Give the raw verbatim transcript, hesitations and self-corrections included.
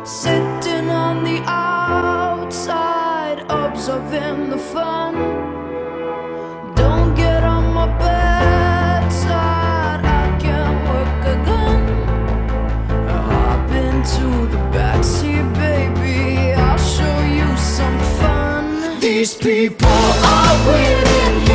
sitting on the outside, observing the fun. Don't get on my bedside, I can work a gun. Hop into the backseat, baby, I'll show you some fun. These people are winning.